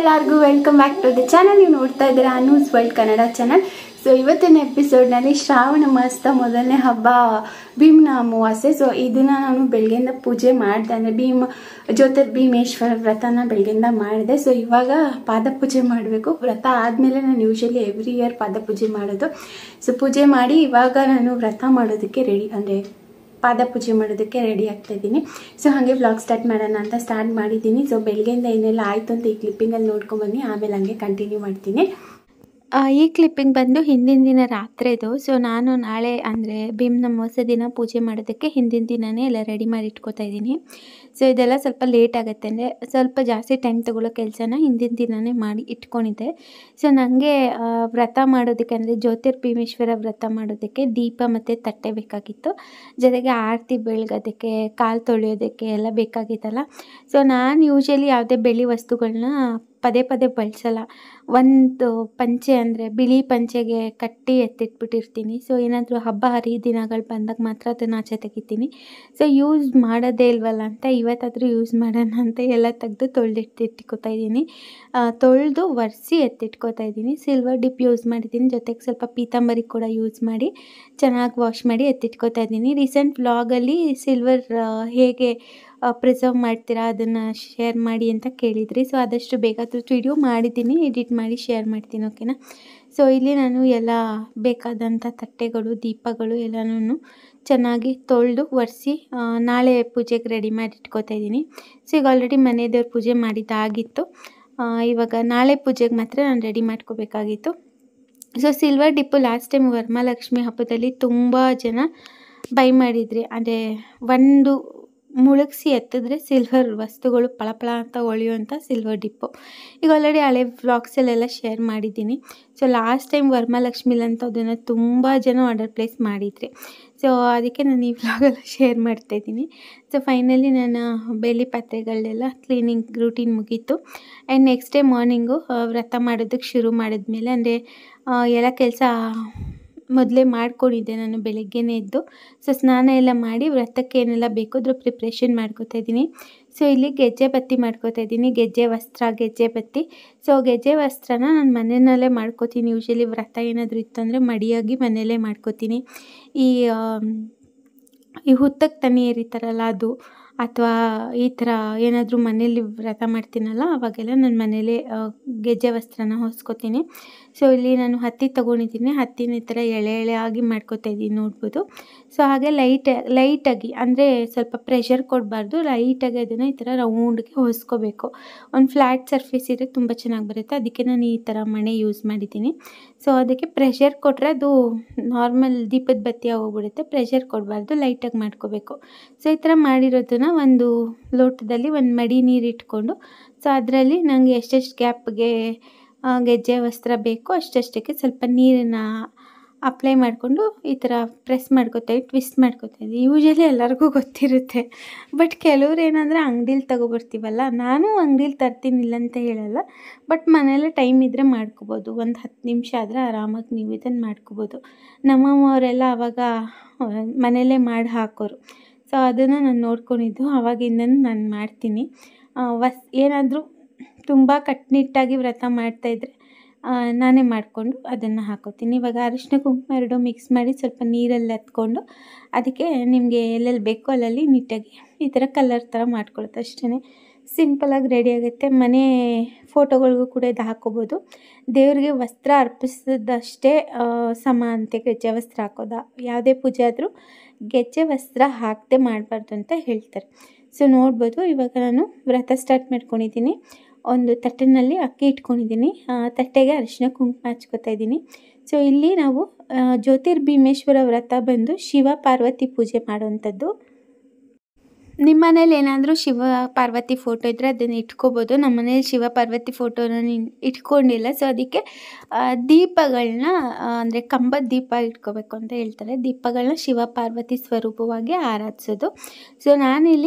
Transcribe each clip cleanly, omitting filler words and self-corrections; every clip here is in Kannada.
ಎಲ್ಲರಿಗೂ welcome back to the channel. ನೀವು ನೋಡ್ತಾ ಇದ್ದೀರಾ Anu's world Kannada channel. So ಇವತ್ತಿನ ಎಪಿಸೋಡ್ನಲ್ಲಿ ಶ್ರಾವಣ ಮಾಸದ ಮೊದಲನೇ ಹಬ್ಬ ಭೀಮನ ಅಮಾವಾಸ್ಯೆ. ಸೊ ಇದನ್ನು ನಾನು ಬೆಳಗ್ಗೆಯಿಂದ ಪೂಜೆ ಮಾಡಿದೆ, ಅಂದರೆ ಜ್ಯೋತಿರ್ಭೀಮೇಶ್ವರ ವ್ರತನ ಬೆಳಗ್ಗೆಯಿಂದ ಮಾಡಿದೆ. ಸೊ ಇವಾಗ ಪಾದ ಪೂಜೆ ಮಾಡಬೇಕು. ವ್ರತ ಆದಮೇಲೆ ನಾನು ಯೂಶಲಿ ಎವ್ರಿ ಇಯರ್ ಪಾದ ಪೂಜೆ ಮಾಡೋದು. ಸೊ ಪೂಜೆ ಮಾಡಿ ಇವಾಗ ನಾನು ವ್ರತ ಮಾಡೋದಕ್ಕೆ ರೆಡಿ, ಅಂದರೆ ಪಾದ ಪೂಜೆ ಮಾಡೋದಕ್ಕೆ ರೆಡಿ ಆಗ್ತಾ ಇದ್ದೀನಿ. ಸೊ ಹಾಗೆ ವ್ಲಾಗ್ ಸ್ಟಾರ್ಟ್ ಮಾಡೋಣ ಅಂತ ಸ್ಟಾರ್ಟ್ ಮಾಡಿದ್ದೀನಿ. ಸೊ ಬೆಳಗ್ಗೆಯಿಂದ ಏನೆಲ್ಲ ಆಯಿತು ಅಂತ ಈ ಕ್ಲಿಪ್ಪಿಂಗಲ್ಲಿ ನೋಡ್ಕೊಂಬನ್ನಿ, ಆಮೇಲೆ ಹಂಗೆ ಕಂಟಿನ್ಯೂ ಮಾಡ್ತೀನಿ. ಈ ಕ್ಲಿಪ್ಪಿಂಗ್ ಬಂದು ಹಿಂದಿನ ದಿನ ರಾತ್ರಿದು. ಸೊ ನಾನು ನಾಳೆ ಅಂದರೆ ಭೀಮನ ಅಮಾವಾಸ್ಯೆ ದಿನ ಪೂಜೆ ಮಾಡೋದಕ್ಕೆ ಹಿಂದಿನ ದಿನವೇ ಎಲ್ಲ ರೆಡಿ ಮಾಡಿ ಇಟ್ಕೋತಾ ಇದ್ದೀನಿ. ಸೊ ಇದೆಲ್ಲ ಸ್ವಲ್ಪ ಲೇಟ್ ಆಗುತ್ತೆ, ಅಂದರೆ ಸ್ವಲ್ಪ ಜಾಸ್ತಿ ಟೈಮ್ ತೊಗೊಳ್ಳೋ ಕೆಲಸನ ಹಿಂದಿನ ದಿನವೇ ಮಾಡಿ ಇಟ್ಕೊಂಡಿದ್ದೆ. ಸೊ ನನಗೆ ವ್ರತ ಮಾಡೋದಕ್ಕೆ, ಅಂದರೆ ಜ್ಯೋತಿರ್ಭೀಮೇಶ್ವರ ವ್ರತ ಮಾಡೋದಕ್ಕೆ ದೀಪ ಮತ್ತು ತಟ್ಟೆ ಬೇಕಾಗಿತ್ತು. ಜೊತೆಗೆ ಆರತಿ ಬೆಳಗೋದಕ್ಕೆ, ಕಾಲು ತೊಳೆಯೋದಕ್ಕೆ ಎಲ್ಲ ಬೇಕಾಗಿತ್ತಲ್ಲ. ಸೊ ನಾನು ಯೂಶಲಿ ಯಾವುದೇ ಬೆಳ್ಳಿ ವಸ್ತುಗಳನ್ನ ಪದೇ ಪದೇ ಬಳಸಲ್ಲ. ಒಂದು ಪಂಚೆ, ಅಂದರೆ ಬಿಳಿ ಪಂಚೆಗೆ ಕಟ್ಟಿ ಎತ್ತಿಟ್ಬಿಟ್ಟಿರ್ತೀನಿ. ಸೊ ಏನಾದರೂ ಹಬ್ಬ ಹರಿದಿನಗಳು ಬಂದಾಗ ಮಾತ್ರ ಅದನ್ನು ಆಚೆ ತೆಗಿತೀನಿ. ಸೊ ಯೂಸ್ ಮಾಡೋದೇ ಇಲ್ವಲ್ಲ ಅಂತ ಇವತ್ತಾದರೂ ಯೂಸ್ ಮಾಡೋಣ ಅಂತ ಎಲ್ಲ ತೆಗೆದು ತೊಳೆದಿಟ್ಟಿಟ್ಕೋತಾ ಇದ್ದೀನಿ. ತೊಳೆದು ಒರೆಸಿ ಎತ್ತಿಟ್ಕೋತಾ ಇದ್ದೀನಿ. ಸಿಲ್ವರ್ ಡಿಪ್ ಯೂಸ್ ಮಾಡಿದ್ದೀನಿ, ಜೊತೆಗೆ ಸ್ವಲ್ಪ ಪೀತಾಂಬರಿ ಕೂಡ ಯೂಸ್ ಮಾಡಿ ಚೆನ್ನಾಗಿ ವಾಶ್ ಮಾಡಿ ಎತ್ತಿಟ್ಕೋತಾ ಇದ್ದೀನಿ. ರೀಸೆಂಟ್ ವ್ಲಾಗಲ್ಲಿ ಸಿಲ್ವರ್ ಹೇಗೆ ಪ್ರಿಸರ್ವ್ ಮಾಡ್ತೀರಾ ಅದನ್ನು ಶೇರ್ ಮಾಡಿ ಅಂತ ಕೇಳಿದ್ರಿ. ಸೊ ಆದಷ್ಟು ಬೇಗ ವಿಡಿಯೋ ಮಾಡಿದ್ದೀನಿ, ಎಡಿಟ್ ಮಾಡಿ ಶೇರ್ ಮಾಡ್ತೀನಿ, ಓಕೆನಾ. ಸೊ ಇಲ್ಲಿ ನಾನು ಎಲ್ಲ ಬೇಕಾದಂಥ ತಟ್ಟೆಗಳು, ದೀಪಗಳು ಎಲ್ಲನೂ ಚೆನ್ನಾಗಿ ತೊಳೆದು ಒರೆಸಿ ನಾಳೆ ಪೂಜೆಗೆ ರೆಡಿ ಮಾಡಿ ಇಟ್ಕೋತಾ ಇದ್ದೀನಿ. ಸೊ ಈಗ ಆಲ್ರೆಡಿ ಮನೆ ದೇವ್ರ ಪೂಜೆ ಮಾಡಿದ್ದಾಗಿತ್ತು. ಇವಾಗ ನಾಳೆ ಪೂಜೆಗೆ ಮಾತ್ರ ನಾನು ರೆಡಿ ಮಾಡ್ಕೋಬೇಕಾಗಿತ್ತು. So silver dip last time Varamahalakshmi ಹಬ್ಬದಲ್ಲಿ ತುಂಬ ಜನ ಬೈ ಮಾಡಿದ್ರಿ, ಅಂದರೆ ಒಂದು ಮುಳುಗಿಸಿ ಎತ್ತಿದ್ರೆ ಸಿಲ್ವರ್ ವಸ್ತುಗಳು ಪಳಪಳ ಅಂತ ಹೊಳೆಯುವಂಥ ಸಿಲ್ವರ್ ಡಿಪ್ಪು. ಈಗ ಆಲ್ರೆಡಿ ಹಳೆ ವ್ಲಾಗ್ಸಲ್ಲೆಲ್ಲ ಶೇರ್ ಮಾಡಿದ್ದೀನಿ. ಸೊ ಲಾಸ್ಟ್ ಟೈಮ್ ವರಮಹಾಲಕ್ಷ್ಮಿಲಂತೂ ಅದನ್ನು ತುಂಬ ಜನ ಆರ್ಡರ್ ಪ್ಲೇಸ್ ಮಾಡಿದ್ರಿ. ಸೊ ಅದಕ್ಕೆ ನಾನು ಈ ವ್ಲಾಗೆಲ್ಲ ಶೇರ್ ಮಾಡ್ತಾಯಿದ್ದೀನಿ. ಸೊ ಫೈನಲಿ ನಾನು ಬೇಲಿ ಪಾತ್ರೆಗಳನ್ನೆಲ್ಲ ಕ್ಲೀನಿಂಗ್ ರೂಟೀನ್ ಮುಗೀತು. ಆ್ಯಂಡ್ ನೆಕ್ಸ್ಟ್ ಡೇ ಮಾರ್ನಿಂಗು ವ್ರತ ಮಾಡೋದಕ್ಕೆ ಶುರು ಮಾಡಿದ್ಮೇಲೆ, ಅಂದರೆ ಎಲ್ಲ ಕೆಲಸ ಮೊದಲೇ ಮಾಡ್ಕೊಂಡಿದ್ದೆ ನಾನು ಬೆಳಗ್ಗೆನೇ ಎದ್ದು. ಸೊ ಸ್ನಾನ ಎಲ್ಲ ಮಾಡಿ ವ್ರತಕ್ಕೆ ಏನೆಲ್ಲ ಬೇಕೋ ಅದ್ರ ಪ್ರಿಪ್ರೇಷನ್ ಮಾಡ್ಕೋತಾ ಇದ್ದೀನಿ. ಸೊ ಇಲ್ಲಿ ಗೆಜ್ಜೆ ಬತ್ತಿ ಮಾಡ್ಕೋತಾ ಇದ್ದೀನಿ, ಗೆಜ್ಜೆ ವಸ್ತ್ರ, ಗೆಜ್ಜೆ ಬತ್ತಿ. ಸೊ ಗೆಜ್ಜೆ ವಸ್ತ್ರನ ನಾನು ಮನೆಯಲ್ಲೇ ಮಾಡ್ಕೋತೀನಿ. ಯೂಶಲಿ ವ್ರತ ಏನಾದರೂ ಇತ್ತು ಅಂದರೆ ಮಡಿಯಾಗಿ ಮನೆಯಲ್ಲೇ ಮಾಡ್ಕೋತೀನಿ. ಈ ಹುತ್ತಕ್ಕೆ ತನಿ ಎರಿತಾರಲ್ಲ ಅದು, ಅಥವಾ ಈ ಥರ ಏನಾದರೂ ಮನೇಲಿ ವ್ರತ ಮಾಡ್ತೀನಲ್ಲ ಅವಾಗೆಲ್ಲ ನಾನು ಮನೇಲೇ ಗೆಜ್ಜೆ ವಸ್ತ್ರನ ಹೊಸ್ಕೋತೀನಿ. ಸೊ ಇಲ್ಲಿ ನಾನು ಹತ್ತಿ ತೊಗೊಂಡಿದ್ದೀನಿ, ಹತ್ತಿನ ಈ ಥರ ಎಳೆ ಎಳೆಯಾಗಿ ಮಾಡ್ಕೋತಾ ಇದ್ದೀನಿ, ನೋಡ್ಬೋದು. ಸೊ ಹಾಗೆ ಲೈಟಾಗಿ, ಅಂದರೆ ಸ್ವಲ್ಪ ಪ್ರೆಷರ್ ಕೊಡಬಾರ್ದು, ಲೈಟಾಗಿ ಅದನ್ನು ಈ ಥರ ರೌಂಡ್ಗೆ ಹೊಸ್ಕೋಬೇಕು. ಒಂದು ಫ್ಲ್ಯಾಟ್ ಸರ್ಫೇಸ್ ಇದ್ರೆ ತುಂಬ ಚೆನ್ನಾಗಿ ಬರುತ್ತೆ, ಅದಕ್ಕೆ ನಾನು ಈ ಥರ ಮಣೆ ಯೂಸ್ ಮಾಡಿದ್ದೀನಿ. ಸೊ ಅದಕ್ಕೆ ಪ್ರೆಷರ್ ಕೊಟ್ಟರೆ ಅದು ನಾರ್ಮಲ್ ದೀಪದ ಬತ್ತಿ ಆಗೋಗ್ಬಿಡುತ್ತೆ. ಪ್ರೆಷರ್ ಕೊಡಬಾರ್ದು, ಲೈಟಾಗಿ ಮಾಡ್ಕೋಬೇಕು. ಸೊ ಈ ಥರ ಮಾಡಿರೋದನ್ನ ಒಂದು ಲೋಟದಲ್ಲಿ ಒಂದು ಮಡಿ ನೀರು ಇಟ್ಕೊಂಡು, ಸೊ ಅದರಲ್ಲಿ ನನಗೆ ಎಷ್ಟೆಷ್ಟು ಗ್ಯಾಪ್ಗೆ ಗೆಜ್ಜೆ ವಸ್ತ್ರ ಬೇಕೋ ಅಷ್ಟಷ್ಟಕ್ಕೆ ಸ್ವಲ್ಪ ನೀರನ್ನು ಅಪ್ಲೈ ಮಾಡಿಕೊಂಡು ಈ ಥರ ಪ್ರೆಸ್ ಮಾಡ್ಕೊತಾಯಿ, ಟ್ವಿಸ್ಟ್ ಮಾಡ್ಕೊತಾಯಿದ್ದೆ. ಯೂಶಲಿ ಎಲ್ಲರಿಗೂ ಗೊತ್ತಿರುತ್ತೆ, ಬಟ್ ಕೆಲವ್ರು ಏನಂದರೆ ಅಂಗಡೀಲಿ ತಗೊಬರ್ತೀವಲ್ಲ, ನಾನು ಅಂಗಡೀಲಿ ತರ್ತೀನಿ ಇಲ್ಲ ಅಂತ ಹೇಳಲ್ಲ, ಬಟ್ ಮನೇಲಿ ಟೈಮ್ ಇದ್ದರೆ ಮಾಡ್ಕೋಬೋದು. ಒಂದು 10 ನಿಮಿಷ ಆದರೆ ಆರಾಮಾಗಿ ನೀವು ಇದನ್ನು ಮಾಡ್ಕೋಬೋದು. ನಮ್ಮಮ್ಮವರೆಲ್ಲ ಆವಾಗ ಮನೆಯಲ್ಲೇ ಮಾಡಿ ಹಾಕೋರು. ಸೊ ಅದನ್ನು ನಾನು ನೋಡ್ಕೊಂಡಿದ್ದು, ಆವಾಗಿಂದನೂ ನಾನು ಮಾಡ್ತೀನಿ. ಏನಾದರೂ ತುಂಬ ಕಟ್ಟುನಿಟ್ಟಾಗಿ ವ್ರತ ಮಾಡ್ತಾಯಿದ್ರೆ ನಾನೇ ಮಾಡಿಕೊಂಡು ಅದನ್ನು ಹಾಕೋತೀನಿ. ಇವಾಗ ಅರಿಶಿನ ಕುಂಕುಮ ಎರಡೂ ಮಿಕ್ಸ್ ಮಾಡಿ ಸ್ವಲ್ಪ ನೀರಲ್ಲಿ ಹತ್ಕೊಂಡು ಅದಕ್ಕೆ ನಿಮಗೆ ಎಲ್ಲೆಲ್ಲಿ ಬೇಕೋ ಅಲ್ಲಲ್ಲಿ ನೀಟಾಗಿ ಈ ಥರ ಕಲರ್ ಥರ ಮಾಡ್ಕೊಳುತ್ತೆ, ಅಷ್ಟೇ. ಸಿಂಪಲಾಗಿ ರೆಡಿ ಆಗುತ್ತೆ. ಮನೆ ಫೋಟೋಗಳಿಗೂ ಕೂಡ ಇದು ಹಾಕ್ಕೋಬೋದು. ದೇವರಿಗೆ ವಸ್ತ್ರ ಅರ್ಪಿಸಿದಷ್ಟೇ ಸಮ ಅಂತೆ ಗೆಜ್ಜೆ ವಸ್ತ್ರ ಹಾಕೋದು. ಯಾವುದೇ ಪೂಜೆ ಆದರೂ ಗೆಜ್ಜೆ ವಸ್ತ್ರ ಹಾಕದೆ ಮಾಡಬಾರ್ದು ಅಂತ ಹೇಳ್ತಾರೆ. ಸೊ ನೋಡ್ಬೋದು, ಇವಾಗ ನಾನು ವ್ರತ ಸ್ಟಾರ್ಟ್ ಮಾಡ್ಕೊಂಡಿದ್ದೀನಿ. ಒಂದು ತಟ್ಟೆನಲ್ಲಿ ಅಕ್ಕಿ ಇಟ್ಕೊಂಡಿದ್ದೀನಿ, ತಟ್ಟೆಗೆ ಅರಿಶಿನ ಕುಂಕುಮ ಹಚ್ಕೋತಾ ಇದ್ದೀನಿ. ಸೊ ಇಲ್ಲಿ ನಾವು ಜ್ಯೋತಿರ್ಭೀಮೇಶ್ವರ ವ್ರತ ಬಂದು ಶಿವ ಪಾರ್ವತಿ ಪೂಜೆ ಮಾಡುವಂಥದ್ದು. ನಿಮ್ಮ ಮನೇಲಿ ಏನಾದರೂ ಶಿವ ಪಾರ್ವತಿ ಫೋಟೋ ಇದ್ದರೆ ಅದನ್ನು ಇಟ್ಕೋಬೋದು. ನಮ್ಮ ಮನೇಲಿ ಶಿವ ಪಾರ್ವತಿ ಫೋಟೋನ ಇಟ್ಕೊಂಡಿಲ್ಲ. ಸೊ ಅದಕ್ಕೆ ದೀಪಗಳನ್ನ, ಅಂದರೆ ಕಂಬದ ದೀಪ ಇಟ್ಕೋಬೇಕು ಅಂತ ಹೇಳ್ತಾರೆ. ದೀಪಗಳನ್ನ ಶಿವ ಪಾರ್ವತಿ ಸ್ವರೂಪವಾಗಿ ಆರಾಧಿಸೋದು. ಸೊ ನಾನಿಲ್ಲಿ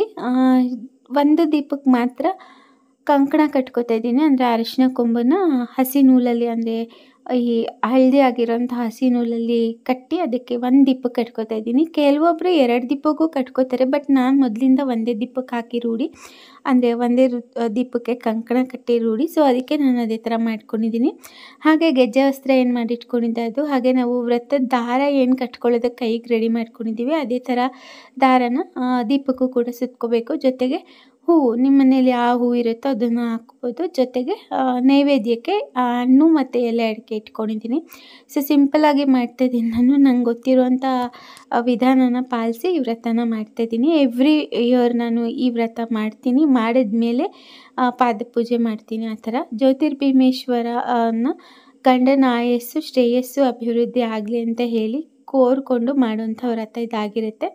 ಒಂದು ದೀಪಕ್ಕೆ ಮಾತ್ರ ಕಂಕಣ ಕಟ್ಕೋತಾ ಇದ್ದೀನಿ, ಅಂದರೆ ಅರಿಶಿನ ಕೊಂಬನ್ನು ಹಸಿ ನೂಲಲ್ಲಿ, ಅಂದರೆ ಈ ಹಳದಿ ಆಗಿರೋಂಥ ಹಸಿ ನೂಲಲ್ಲಿ ಕಟ್ಟಿ ಅದಕ್ಕೆ ಒಂದು ದೀಪಕ್ಕೆ ಕಟ್ಕೋತಾ ಇದ್ದೀನಿ. ಕೆಲವೊಬ್ಬರು 2 ದೀಪಕ್ಕೂ ಕಟ್ಕೋತಾರೆ, ಬಟ್ ನಾನು ಮೊದಲಿಂದ ಒಂದೇ ದೀಪಕ್ಕೆ ಹಾಕಿ ರೂಢಿ, ಅಂದರೆ ಒಂದೇ ದೀಪಕ್ಕೆ ಕಂಕಣ ಕಟ್ಟಿ ರೂಢಿ. ಸೊ ಅದಕ್ಕೆ ನಾನು ಅದೇ ಥರ ಮಾಡ್ಕೊಂಡಿದ್ದೀನಿ. ಹಾಗೆ ಗೆಜ್ಜೆ ವಸ್ತ್ರ ಏನು ಮಾಡಿಟ್ಕೊಂಡಿದ್ದೆ ಅದು, ಹಾಗೆ ನಾವು ವ್ರತದ ದಾರ ಏನು ಕಟ್ಕೊಳ್ಳೋದಕ್ಕೆ ಕೈಗೆ ರೆಡಿ ಮಾಡ್ಕೊಂಡಿದ್ದೀವಿ ಅದೇ ಥರ ದಾರನ ದೀಪಕ್ಕೂ ಕೂಡ ಸುತ್ಕೋಬೇಕು. ಜೊತೆಗೆ ಹೂವು, ನಿಮ್ಮ ಮನೇಲಿ ಯಾವ ಹೂವು ಇರುತ್ತೋ ಅದನ್ನು ಹಾಕ್ಬೋದು. ಜೊತೆಗೆ ನೈವೇದ್ಯಕ್ಕೆ ಹಣ್ಣು ಮತ್ತು ಎಲೆ ಅಡಿಕೆ ಇಟ್ಕೊಂಡಿದ್ದೀನಿ. ಸೊ ಸಿಂಪಲ್ಲಾಗಿ ಮಾಡ್ತಾಯಿದ್ದೀನಿ ನಾನು. ನಂಗೆ ಗೊತ್ತಿರುವಂಥ ವಿಧಾನನ ಪಾಲಿಸಿ ಈ ವ್ರತನ ಮಾಡ್ತಾಯಿದ್ದೀನಿ. ಎವ್ರಿ ಇಯರ್ ನಾನು ಈ ವ್ರತ ಮಾಡ್ತೀನಿ. ಮಾಡಿದ್ಮೇಲೆ ಪಾದ ಪೂಜೆ ಮಾಡ್ತೀನಿ. ಆ ಥರ ಜ್ಯೋತಿರ್ಭೀಮೇಶ್ವರನ ಗಂಡನ ಆಯಸ್ಸು ಶ್ರೇಯಸ್ಸು ಅಭಿವೃದ್ಧಿ ಆಗಲಿ ಅಂತ ಹೇಳಿ ಕೋರ್ಕೊಂಡು ಮಾಡುವಂಥ ವ್ರತ ಇದಾಗಿರುತ್ತೆ.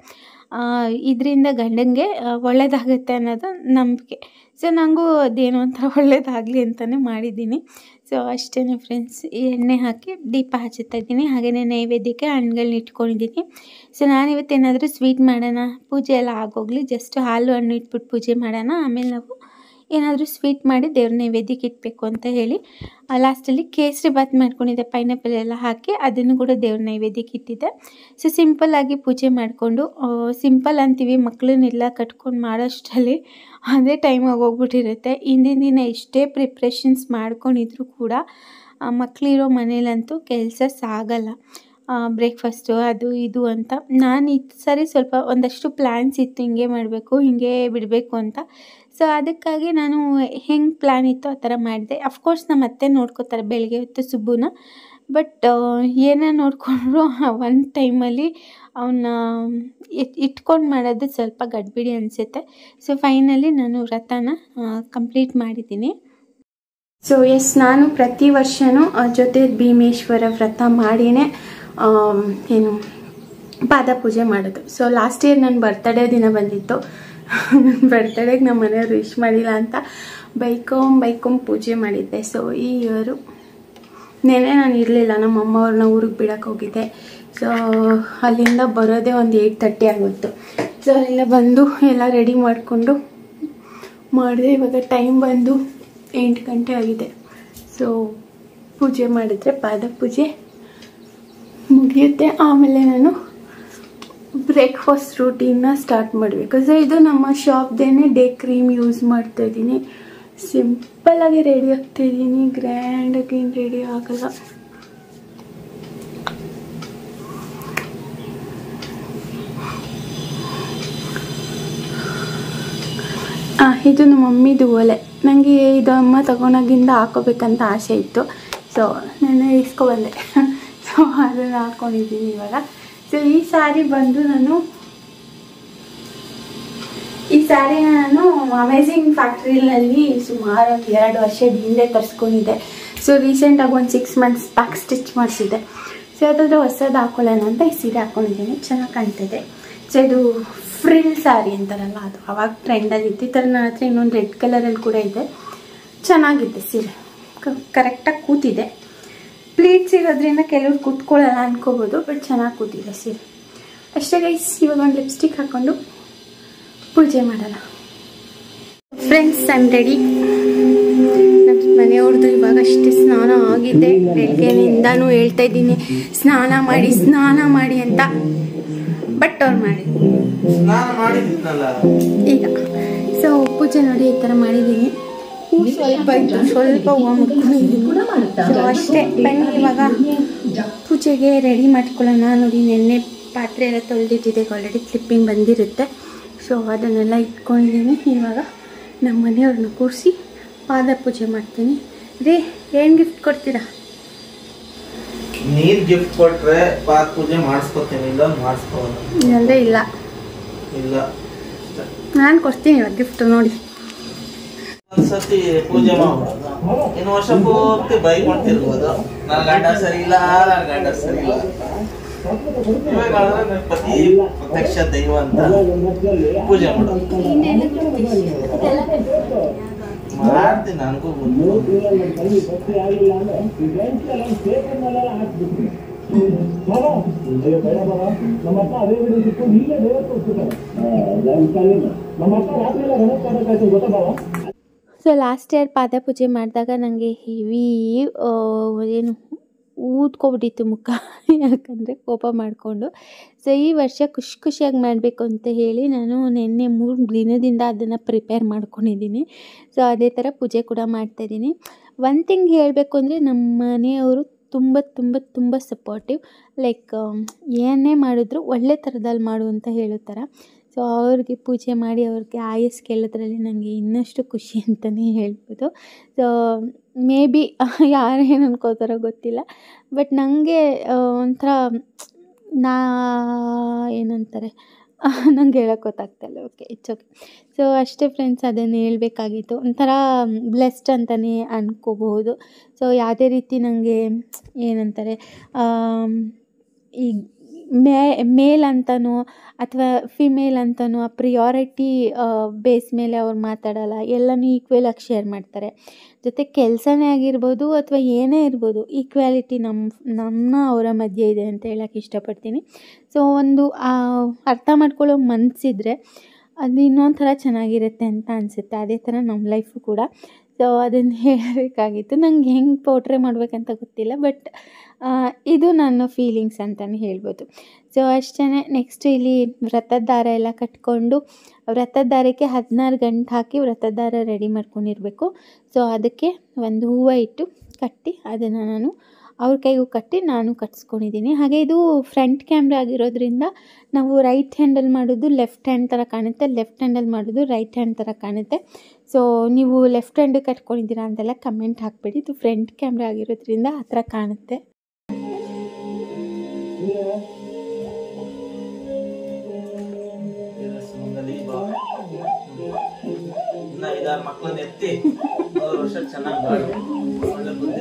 ಇದರಿಂದ ಗಂಡನಿಗೆ ಒಳ್ಳೆಯದಾಗುತ್ತೆ ಅನ್ನೋದು ನಂಬಿಕೆ. ಸೊ ನನಗೂ ಅದೇನೋ ಒಂಥರ ಒಳ್ಳೆಯದಾಗಲಿ ಅಂತಲೇ ಮಾಡಿದ್ದೀನಿ. ಸೊ ಅಷ್ಟೇ ಫ್ರೆಂಡ್ಸ್, ಎಣ್ಣೆ ಹಾಕಿ ದೀಪ ಹಚ್ಚುತ್ತಾ ಇದ್ದೀನಿ. ಹಾಗೆಯೇ ನೈವೇದ್ಯಕ್ಕೆ ಹಣ್ಣುಗಳನ್ನ ಇಟ್ಕೊಂಡಿದ್ದೀನಿ. ಸೊ ನಾನಿವತ್ತೇನಾದರೂ ಸ್ವೀಟ್ ಮಾಡೋಣ, ಪೂಜೆ ಎಲ್ಲ ಆಗೋಗಲಿ, ಜಸ್ಟ್ ಹಾಲು ಹಣ್ಣು ಇಟ್ಬಿಟ್ಟು ಪೂಜೆ ಮಾಡೋಣ, ಆಮೇಲೆ ನಾವು ಏನಾದರೂ ಸ್ವೀಟ್ ಮಾಡಿ ದೇವ್ರ ನೈವೇದ್ಯಕ್ಕೆ ಇಡಬೇಕು ಅಂತ ಹೇಳಿ ಲಾಸ್ಟಲ್ಲಿ ಕೇಸರಿ ಬಾತ್ ಮಾಡ್ಕೊಂಡಿದ್ದೆ. ಪೈನಾಪಲ್ ಎಲ್ಲ ಹಾಕಿ ಅದನ್ನು ಕೂಡ ದೇವ್ರ ನೈವೇದ್ಯಕ್ಕೆ ಇಟ್ಟಿದ್ದೆ. ಸೊ ಸಿಂಪಲ್ಲಾಗಿ ಪೂಜೆ ಮಾಡಿಕೊಂಡು, ಸಿಂಪಲ್ ಅಂತೀವಿ, ಮಕ್ಕಳನ್ನೆಲ್ಲ ಕಟ್ಕೊಂಡು ಮಾಡೋಷ್ಟರಲ್ಲಿ ಅದೇ ಟೈಮ್ ಆಗೋಗ್ಬಿಟ್ಟಿರುತ್ತೆ. ಹಿಂದಿನ ದಿನ ಎಷ್ಟೇ ಪ್ರಿಪ್ರೇಷನ್ಸ್ ಮಾಡ್ಕೊಂಡಿದ್ರು ಕೂಡ ಮಕ್ಕಳಿರೋ ಮನೇಲಂತೂ ಕೆಲಸ ಸಾಗಲ್ಲ. ಬ್ರೇಕ್ಫಾಸ್ಟು ಅದು ಇದು ಅಂತ. ನಾನು ಈ ಸರಿ ಸ್ವಲ್ಪ ಒಂದಷ್ಟು ಪ್ಲ್ಯಾನ್ಸ್ ಇತ್ತು, ಹಿಂಗೆ ಮಾಡಬೇಕು ಹಿಂಗೆ ಬಿಡಬೇಕು ಅಂತ. ಸೊ ಅದಕ್ಕಾಗಿ ನಾನು ಹೆಂಗೆ ಪ್ಲ್ಯಾನ್ ಇತ್ತು ಆ ಥರ ಮಾಡಿದೆ. ಅಫ್ಕೋರ್ಸ್ ನಮ್ಮ ಅತ್ತೆ ನೋಡ್ಕೋತಾರೆ ಬೆಳಗ್ಗೆ ಹೊತ್ತು ಸುಬ್ಬುನ, ಬಟ್ ಏನೇ ನೋಡಿಕೊಂಡ್ರು ಒಂದು ಟೈಮಲ್ಲಿ ಅವನ್ನ ಇಟ್ಕೊಂಡು ಮಾಡೋದು ಸ್ವಲ್ಪ ಗಡ್ಬಿಡಿ ಅನಿಸುತ್ತೆ. ಸೊ ಫೈನಲಿ ನಾನು ವ್ರತನ ಕಂಪ್ಲೀಟ್ ಮಾಡಿದ್ದೀನಿ. ಸೊ ಎಸ್, ನಾನು ಪ್ರತಿ ವರ್ಷವೂ ಜ್ಯೋತಿರ್ಭೀಮೇಶ್ವರ ವ್ರತ ಮಾಡಿಯೇ ಏನು ಪಾದ ಪೂಜೆ ಮಾಡೋದು. ಸೊ ಲಾಸ್ಟ್ ಇಯರ್ ನನ್ನ ಬರ್ತಡೇ ದಿನ ಬಂದಿತ್ತು. ನನ್ನ ಬರ್ತಡೇಗೆ ನಮ್ಮ ಮನೆಯವರು ವಿಶ್ ಮಾಡಿಲ್ಲ ಅಂತ ಬೈಕೊಂಬ ಪೂಜೆ ಮಾಡಿದ್ದೆ. ಸೊ ಈ ಇಯರು ನೆನೆ ನಾನು ಇರಲಿಲ್ಲ, ನಮ್ಮ ಅಮ್ಮವ್ರನ್ನ ಊರಿಗೆ ಬಿಡೋಕ್ಕೆ ಹೋಗಿದ್ದೆ. ಸೊ ಅಲ್ಲಿಂದ ಬರೋದೇ ಒಂದು 8:30 ಆಗೋತ್ತು. ಸೊ ಅಲ್ಲಿಂದ ಬಂದು ಎಲ್ಲ ರೆಡಿ ಮಾಡಿಕೊಂಡು ಮಾಡಿದೆ. ಇವಾಗ ಟೈಮ್ ಬಂದು 8 ಗಂಟೆ ಆಗಿದೆ. ಸೊ ಪೂಜೆ ಮಾಡಿದ್ರೆ ಪಾದ ಪೂಜೆ ಮುಗಿಯುತ್ತೆ. ಆಮೇಲೆ ನಾನು ಬ್ರೇಕ್ಫಾಸ್ಟ್ ರೂಟೀನ್ನ ಸ್ಟಾರ್ಟ್ ಮಾಡಬೇಕು. ಸೊ ಇದು ನಮ್ಮ ಶಾಪ್ದೇನೆ ಡೇ ಕ್ರೀಮ್ ಯೂಸ್ ಮಾಡ್ತಾ ಇದ್ದೀನಿ. ಸಿಂಪಲ್ಲಾಗಿ ರೆಡಿ ಆಗ್ತಾ ಇದ್ದೀನಿ, ಗ್ರ್ಯಾಂಡಾಗಿ ರೆಡಿ ಆಗಲ್ಲ. ಇದು ನಮ್ಮ ಮಮ್ಮಿದು ಒಲೆ. ನನಗೆ ಇದು ಅಮ್ಮ ತಗೊಂಡಾಗಿಂದ ಹಾಕೋಬೇಕಂತ ಆಸೆ ಇತ್ತು. ಸೊ ನಾನು ಇಸ್ಕೊಬಂದೆ. ಸೊ ಅದನ್ನು ಹಾಕ್ಕೊಂಡಿದ್ದೀನಿ ಇವಾಗ. ಸೊ ಈ ಸ್ಯಾರಿ ಬಂದು ನಾನು ಅಮೇಝಿಂಗ್ ಫ್ಯಾಕ್ಟ್ರಿನಲ್ಲಿ ಸುಮಾರು ಒಂದು 2 ವರ್ಷದ ಹಿಂದೆ ತರಿಸ್ಕೊಂಡಿದ್ದೆ. ಸೊ ರೀಸೆಂಟಾಗಿ ಒಂದು 6 ಮಂತ್ಸ್ ಬ್ಯಾಕ್ ಸ್ಟಿಚ್ ಮಾಡಿಸಿದ್ದೆ. ಸೊ ಅದಾದರೆ ಹೊಸದು ಹಾಕೊಳ್ಳೋಣ ಅಂತ ಈ ಸೀರೆ ಹಾಕ್ಕೊಂಡಿದ್ದೀನಿ. ಚೆನ್ನಾಗಿ ಕಾಣ್ತಿದೆ. ಸೊ ಇದು ಫ್ರಿಲ್ ಸ್ಯಾರಿ ಅಂತಾರಲ್ಲ, ಅದು ಅವಾಗ ಟ್ರೆಂಡಲ್ಲಿ ಇತ್ತು. ಈ ಥರ ನನ್ನ ಹತ್ರ ಇನ್ನೊಂದು ರೆಡ್ ಕಲರಲ್ಲಿ ಕೂಡ ಇದೆ. ಚೆನ್ನಾಗಿದೆ ಸೀರೆ, ಕರೆಕ್ಟಾಗಿ ಕೂತಿದೆ. ಪ್ಲೀಟ್ಸ್ ಇರೋದ್ರಿಂದ ಕೆಲವ್ರು ಕೂತ್ಕೊಳ್ಳಲ್ಲ ಅನ್ಕೋಬೋದು, ಬಟ್ ಚೆನ್ನಾಗಿ ಕೂತಿದೆ ಸೀರೆ. ಅಷ್ಟೇ ಗೈಸ್, ಇವಾಗ ಒಂದು ಲಿಪ್ಸ್ಟಿಕ್ ಹಾಕ್ಕೊಂಡು ಪೂಜೆ ಮಾಡೋಣ. Friends, I am ready. ನಮ್ಮ ಮನೆಯವ್ರದ್ದು ಇವಾಗ ಅಷ್ಟೇ ಸ್ನಾನ ಆಗಿದೆ. ಬೆಳಗ್ಗೆನಿಂದನೂ ಹೇಳ್ತಾ ಇದ್ದೀನಿ ಸ್ನಾನ ಮಾಡಿ ಅಂತ, ಬಟ್ ಅವ್ರು ಮಾಡಿ ಈಗ. ಸೊ ಪೂಜೆ ನೋಡಿ ಈ ಥರ ಮಾಡಿದ್ದೀನಿ. ಸ್ವಲ್ಪ ಹೂವು ಮುಟ್ಕೊಂಡಿದ್ದೀನಿ. ಸೊ ಅಷ್ಟೇ, ಬನ್ನಿ ಇವಾಗ ಪೂಜೆಗೆ ರೆಡಿ ಮಾಡ್ಕೊಳ್ಳೋಣ. ನೋಡಿ, ನೆನ್ನೆ ಪಾತ್ರೆ ಎಲ್ಲ ತೊಳೆದಿಟ್ಟಿದೆ, ಆಲ್ರೆಡಿ ಕ್ಲಿಪ್ಪಿಂಗ್ ಬಂದಿರುತ್ತೆ. ಸೊ ಅದನ್ನೆಲ್ಲ ಇಟ್ಕೊಂಡಿದ್ದೀನಿ. ಇವಾಗ ನಮ್ಮ ಮನೆಯವ್ರನ್ನ ಕೂರಿಸಿ ಪಾದ ಪೂಜೆ ಮಾಡ್ತೀನಿ. ರೀ, ಏನು ಗಿಫ್ಟ್ ಕೊಡ್ತೀರಾ? ನೀರು ಗಿಫ್ಟ್ ಕೊಟ್ರೆ ಪಾದ ಪೂಜೆ ಮಾಡಿಸ್ಕೊತೀನಿ, ಇಲ್ಲ ಮಾಡಿಸ್ಕೋಲ್ಲ. ಇಲ್ಲಂದ್ರೆ ಇಲ್ಲ, ನಾನು ಕೊಡ್ತೀನಿ ಇವಾಗ ಗಿಫ್ಟ್. ನೋಡಿ, ಒಂದ್ಸತಿ ಪೂಜೆ ಮಾಡ್ಬೋದು, ಇನ್ನು ವರ್ಷ ಪೂರ್ತಿ ಬೈಕೊಂತಿರ್ಬೋದು. ನನ್ನ ಗಂಡ ಸರಿ ಇಲ್ಲ, ಇವಾಗ ಪತಿ ಪ್ರತ್ಯಕ್ಷ ದೈವ ಅಂತ ಪೂಜೆ ಮಾಡೋದು ಮಾಡ್ತೀನಿ. ನನಗೂ ಸೊ ಲಾಸ್ಟ್ ಇಯರ್ ಪಾದ ಪೂಜೆ ಮಾಡಿದಾಗ ನನಗೆ ಹೆವಿ ಏನು ಊದ್ಕೊಬಿಟ್ಟಿತ್ತು ಮುಖ, ಯಾಕಂದರೆ ಕೋಪ ಮಾಡಿಕೊಂಡು. ಸೊ ಈ ವರ್ಷ ಖುಷಿಯಾಗಿ ಮಾಡಬೇಕು ಅಂತ ಹೇಳಿ ನಾನು ನಿನ್ನೆ 3 ದಿನದಿಂದ ಅದನ್ನು ಪ್ರಿಪೇರ್ ಮಾಡ್ಕೊಂಡಿದ್ದೀನಿ. ಸೊ ಅದೇ ಥರ ಪೂಜೆ ಕೂಡ ಮಾಡ್ತಾಯಿದ್ದೀನಿ. ಒಂದು ಥಿಂಗ್ ಹೇಳಬೇಕು ಅಂದರೆ ನಮ್ಮ ಮನೆಯವರು ತುಂಬ ತುಂಬ ತುಂಬ ಸಪೋರ್ಟಿವ್. ಲೈಕ್ ಏನೇ ಮಾಡಿದ್ರು ಒಳ್ಳೆ ಥರದಲ್ಲಿ ಮಾಡು ಅಂತ ಹೇಳೋ ಥರ. ಸೊ ಅವ್ರಿಗೆ ಪೂಜೆ ಮಾಡಿ ಅವ್ರಿಗೆ ಆಯಸ್ ಕೇಳೋದ್ರಲ್ಲಿ ನನಗೆ ಇನ್ನಷ್ಟು ಖುಷಿ ಅಂತಲೇ ಹೇಳ್ಬೋದು. ಸೊ ಮೇ ಬಿ ಯಾರು ಏನು ಅನ್ಕೋತಾರೋ ಗೊತ್ತಿಲ್ಲ, ಬಟ್ ನನಗೆ ಒಂಥರ ಏನಂತಾರೆ ನಂಗೆ ಹೇಳೋಕ್ಕೆ ಗೊತ್ತಾಗ್ತಾಯಿಲ್ಲ. Okay, it's okay. ಸೊ ಅಷ್ಟೇ ಫ್ರೆಂಡ್ಸ್, ಅದನ್ನು ಹೇಳ್ಬೇಕಾಗಿತ್ತು. ಒಂಥರ ಬ್ಲೆಸ್ಡ್ ಅಂತಲೇ ಅನ್ಕೋಬಹುದು. ಸೊ ಯಾವುದೇ ರೀತಿ ನನಗೆ ಏನಂತಾರೆ ಈ ಮೇಲ್ ಅಂತನೋ ಅಥವಾ ಫಿಮೇಲ್ ಅಂತನೋ ಆ ಪ್ರಿಯಾರಿಟಿ ಬೇಸ್ ಮೇಲೆ ಅವ್ರು ಮಾತಾಡೋಲ್ಲ. ಎಲ್ಲನೂ ಈಕ್ವಲಾಗಿ ಶೇರ್ ಮಾಡ್ತಾರೆ. ಜೊತೆ ಕೆಲಸನೇ ಆಗಿರ್ಬೋದು ಅಥವಾ ಏನೇ ಇರ್ಬೋದು, ಈಕ್ವಾಲಿಟಿ ನಮ್ಮ ಅವರ ಮಧ್ಯೆ ಇದೆ ಅಂತ ಹೇಳೋಕ್ಕೆ ಇಷ್ಟಪಡ್ತೀನಿ. ಸೊ ಒಂದು ಅರ್ಥ ಮಾಡ್ಕೊಳ್ಳೋ ಮನಸ್ಸಿದ್ರೆ ಅದು ಇನ್ನೊಂದು ಥರ ಚೆನ್ನಾಗಿರುತ್ತೆ ಅಂತ ಅನಿಸುತ್ತೆ. ಅದೇ ಥರ ನಮ್ಮ ಲೈಫು ಕೂಡ. ಸೊ ಅದನ್ನು ಹೇಳಬೇಕಾಗಿತ್ತು. ನಂಗೆ ಹೆಂಗೆ ಪೋರ್ಟ್ರೇ ಮಾಡಬೇಕಂತ ಗೊತ್ತಿಲ್ಲ, ಬಟ್ ಇದು ನನ್ನ ಫೀಲಿಂಗ್ಸ್ ಅಂತಲೇ ಹೇಳ್ಬೋದು. ಸೊ ಅಷ್ಟೇ. ನೆಕ್ಸ್ಟ್ ಇಲ್ಲಿ ವ್ರತದ ದಾರ ಎಲ್ಲ ಕಟ್ಕೊಂಡು, ವ್ರತದ ದಾರಕ್ಕೆ 16 ಗಂಟು ಹಾಕಿ ವ್ರತದ ದಾರ ರೆಡಿ ಮಾಡ್ಕೊಂಡಿರಬೇಕು. ಸೊ ಅದಕ್ಕೆ ಒಂದು ಹೂವು ಇಟ್ಟು ಕಟ್ಟಿ ಅದನ್ನು ನಾನು ಅವ್ರ ಕೈಗೂ ಕಟ್ಟಿ ನಾನು ಕಟ್ಸ್ಕೊಂಡಿದ್ದೀನಿ. ಹಾಗೆ ಇದು ಫ್ರಂಟ್ ಕ್ಯಾಮ್ರಾ ಆಗಿರೋದ್ರಿಂದ ನಾವು ರೈಟ್ ಹ್ಯಾಂಡಲ್ಲಿ ಮಾಡೋದು ಲೆಫ್ಟ್ ಹ್ಯಾಂಡ್ ಥರ ಕಾಣುತ್ತೆ, ಲೆಫ್ಟ್ ಹ್ಯಾಂಡಲ್ಲಿ ಮಾಡೋದು ರೈಟ್ ಹ್ಯಾಂಡ್ ಥರ ಕಾಣುತ್ತೆ. ಸೊ ನೀವು ಲೆಫ್ಟ್ ಹ್ಯಾಂಡಿಗೆ ಕಟ್ಕೊಂಡಿದ್ದೀರಾ ಅಂತೆಲ್ಲ ಕಮೆಂಟ್ ಹಾಕಬೇಡಿ. ಇದು ಫ್ರಂಟ್ ಕ್ಯಾಮ್ರಾ ಆಗಿರೋದ್ರಿಂದ ಆ ಥರ ಕಾಣುತ್ತೆ. ಮಕ್ಕಳನ್ನ ಎತ್ತಿ 3 ವರ್ಷ ಚೆನ್ನಾಗಿ ಮಾಡಿ ಒಳ್ಳೆ ಬುದ್ಧಿ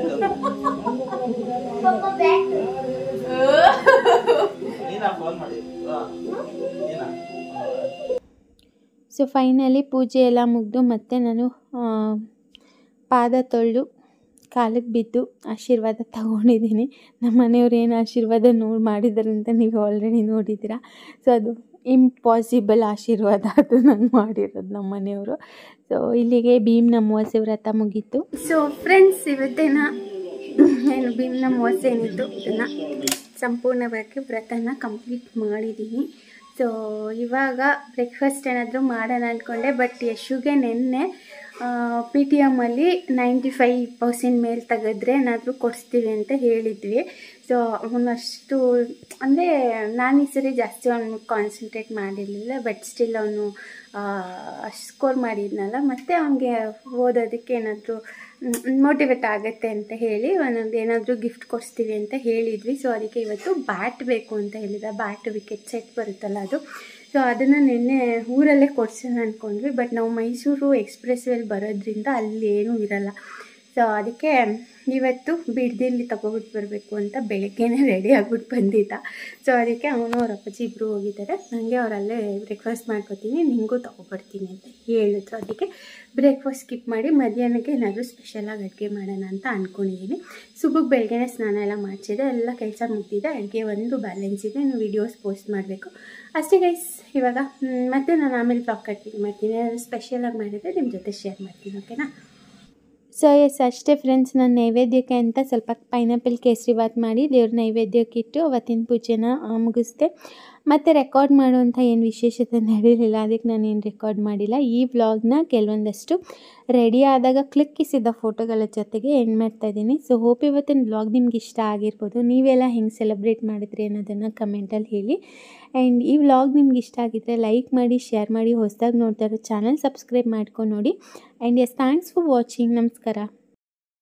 ಫೋನ್ ಮಾಡಿ. ಸೊ ಫೈನಲಿ ಪೂಜೆ ಎಲ್ಲ ಮುಗಿದು ಮತ್ತೆ ನಾನು ಪಾದ ತೊಳೆದು ಕಾಲಿಗೆ ಬಿದ್ದು ಆಶೀರ್ವಾದ ತಗೊಂಡಿದ್ದೀನಿ. ನಮ್ಮ ಮನೆಯವ್ರು ಏನು ಆಶೀರ್ವಾದ ಮಾಡಿದ್ದಾರೆ ಅಂತ ನೀವು ಆಲ್ರೆಡಿ ನೋಡಿದ್ದೀರಾ. ಸೊ ಅದು ಇಂಪಾಸಿಬಲ್ ಆಶೀರ್ವಾದ ಅದು ನಾನು ಮಾಡಿರೋದು ನಮ್ಮ ಮನೆಯವರು. ಸೊ ಇಲ್ಲಿಗೆ ಭೀಮ್ನ ಅಮಾವಾಸ್ಯೆ ವ್ರತ ಮುಗೀತು. ಸೊ ಫ್ರೆಂಡ್ಸ್, ಇವತ್ತಿನ ಏನು ಭೀಮ್ನ ಅಮಾವಾಸ್ಯೆ ಏನಿತ್ತು ಅದನ್ನು ಸಂಪೂರ್ಣವಾಗಿ ವ್ರತನ ಕಂಪ್ಲೀಟ್ ಮಾಡಿದ್ದೀನಿ. ಸೊ ಇವಾಗ ಬ್ರೇಕ್ಫಾಸ್ಟ್ ಏನಾದರೂ ಮಾಡೋಣ ಅಂದ್ಕೊಂಡೆ, ಬಟ್ ಯಶುಗೆ ನೆನ್ನೆ PTMಲ್ಲಿ 95% ಮೇಲೆ ತೆಗೆದ್ರೆ ಏನಾದರೂ ಕೊಡಿಸ್ತೀವಿ ಅಂತ ಹೇಳಿದ್ವಿ. ಸೊ ಅವನಷ್ಟು ಅಂದರೆ ನಾನು ಈ ಸರಿ ಜಾಸ್ತಿ ಅವನು ಕಾನ್ಸಂಟ್ರೇಟ್ ಮಾಡಿರಲಿಲ್ಲ, ಬಟ್ ಸ್ಟಿಲ್ ಅವನು ಅಷ್ಟು ಸ್ಕೋರ್ ಮಾಡಿದ್ನಲ್ಲ, ಮತ್ತು ಅವನಿಗೆ ಓದೋದಕ್ಕೆ ಏನಾದರೂ ಮೋಟಿವೇಟ್ ಆಗುತ್ತೆ ಅಂತ ಹೇಳಿ ಒಂದೊಂದು ಏನಾದರೂ ಗಿಫ್ಟ್ ಕೊಡಿಸ್ತೀವಿ ಅಂತ ಹೇಳಿದ್ವಿ. ಸೊ ಅದಕ್ಕೆ ಇವತ್ತು ಬ್ಯಾಟ್ ಬೇಕು ಅಂತ ಹೇಳಿದ. ಬ್ಯಾಟ್ ವಿಕೆಟ್ ಸೆಟ್ ಬರುತ್ತಲ್ಲ ಅದು. ಸೊ ಅದನ್ನು ನಿನ್ನೆ ಊರಲ್ಲೇ ಕೊಡ್ಸೋಣ ಅಂದ್ಕೊಂಡ್ವಿ, ಬಟ್ ನಾವು ಮೈಸೂರು ಎಕ್ಸ್ಪ್ರೆಸ್ ವೇಲಿ ಬರೋದ್ರಿಂದ ಅಲ್ಲಿ ಏನೂ ಇರಲ್ಲ. ಸೊ ಅದಕ್ಕೆ ಇವತ್ತು ಬಿಡ್ದಿಲ್ಲಿ ತಗೊಬಿಟ್ಟು ಬರಬೇಕು ಅಂತ ಬೆಳಗ್ಗೆನೇ ರೆಡಿ ಆಗ್ಬಿಟ್ಟು ಬಂದಿದ್ದ. ಸೊ ಅದಕ್ಕೆ ಅವನು ಅವ್ರ ಅಪ್ಪಾಜಿ ಇಬ್ಬರು ಹೋಗಿದ್ದಾರೆ. ನನಗೆ ಅವರಲ್ಲೇ ಬ್ರೇಕ್ಫಾಸ್ಟ್ ಮಾಡ್ಕೊತೀನಿ, ನಿಮಗೂ ತೊಗೊಬರ್ತೀನಿ ಅಂತ ಹೇಳಿದ್ರು. ಅದಕ್ಕೆ ಬ್ರೇಕ್ಫಾಸ್ಟ್ ಸ್ಕಿಪ್ ಮಾಡಿ ಮಧ್ಯಾಹ್ನಕ್ಕೆ ಏನಾದರೂ ಸ್ಪೆಷಲಾಗಿ ಅಡುಗೆ ಮಾಡೋಣ ಅಂತ ಅಂದ್ಕೊಂಡಿದ್ದೀನಿ. ಸುಬ್ಬಕ್ಕೆ ಬೆಳಗ್ಗೆನೇ ಸ್ನಾನ ಎಲ್ಲ ಮಾಡಿಸಿದೆ, ಎಲ್ಲ ಕೆಲಸ ಮುಗಿದಿದೆ. ಅಡುಗೆ ಒಂದು ಬ್ಯಾಲೆನ್ಸ್ ಇದೆ, ಇನ್ನು ವೀಡಿಯೋಸ್ ಪೋಸ್ಟ್ ಮಾಡಬೇಕು ಅಷ್ಟೇ ಗೈಸ್. ಇವಾಗ ಮತ್ತೆ ನಾನು ಆಮೇಲೆ ಬ್ಲಾಗ್ ಕಂಟಿನ್ಯೂ ಮಾಡ್ತೀನಿ. ಏನಾದರೂ ಸ್ಪೆಷಲಾಗಿ ಮಾಡಿದರೆ ನಿಮ್ಮ ಜೊತೆ ಶೇರ್ ಮಾಡ್ತೀನಿ, ಓಕೆನಾ? ಸೊ ಎಸ್ ಅಷ್ಟೇ ಫ್ರೆಂಡ್ಸ್, ನಾನು ನೈವೇದ್ಯಕ್ಕೆ ಅಂತ ಸ್ವಲ್ಪ ಪೈನಾಪಲ್ ಕೇಸರಿ ಬಾತ್ ಮಾಡಿ ದೇವ್ರ ನೈವೇದ್ಯಕ್ಕೆ ಇಟ್ಟು ಅವತ್ತಿನ ಪೂಜೆನ ಮುಗಿಸ್ದೆ. ಮತ್ತು ರೆಕಾರ್ಡ್ ಮಾಡುವಂಥ ಏನು ವಿಶೇಷತೆ ನಡೀಲಿಲ್ಲ, ಅದಕ್ಕೆ ನಾನೇನು ರೆಕಾರ್ಡ್ ಮಾಡಿಲ್ಲ. ಈ ವ್ಲಾಗ್ನ ಕೆಲವೊಂದಷ್ಟು ರೆಡಿ ಆದಾಗ ಕ್ಲಿಕ್ಕಿಸಿದ ಫೋಟೋಗಳ ಜೊತೆಗೆ ಎಂಡ್ ಮಾಡ್ತಾಯಿದ್ದೀನಿ. ಸೊ ಹೋಪ್ ಇವತ್ತಿನ ವ್ಲಾಗ್ ನಿಮ್ಗೆ ಇಷ್ಟ ಆಗಿರ್ಬೋದು. ನೀವೆಲ್ಲ ಹೆಂಗೆ ಸೆಲೆಬ್ರೇಟ್ ಮಾಡಿದ್ರಿ ಅನ್ನೋದನ್ನು ಕಮೆಂಟಲ್ಲಿ ಹೇಳಿ. ಆ್ಯಂಡ್ ಈ ವ್ಲಾಗ್ ನಿಮ್ಗೆ ಇಷ್ಟ ಆಗಿದ್ದರೆ ಲೈಕ್ ಮಾಡಿ, ಶೇರ್ ಮಾಡಿ. ಹೊಸದಾಗಿ ನೋಡ್ತಾ ಇರೋ ಚಾನಲ್ ಸಬ್ಸ್ಕ್ರೈಬ್ ಮಾಡ್ಕೊಂಡು ನೋಡಿ. And yes, thanks for watching. ನಮಸ್ಕಾರ.